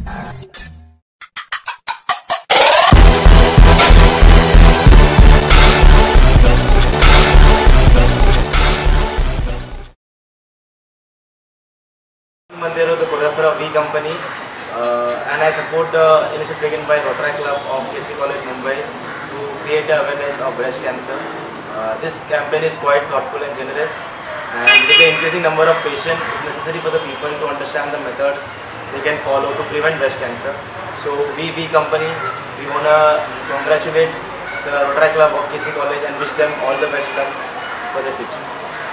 Monterio, the choreographer of Rckc company, and I support the initiative taken by Rotary Club of Rckc College, Mumbai to create awareness of breast cancer. This campaign is quite thoughtful and generous, and with the increasing number of patients, it is necessary for the people to understand the methods they can follow to prevent breast cancer. So we company, we want to congratulate the Rotary Club of Rckc College and wish them all the best luck for the future.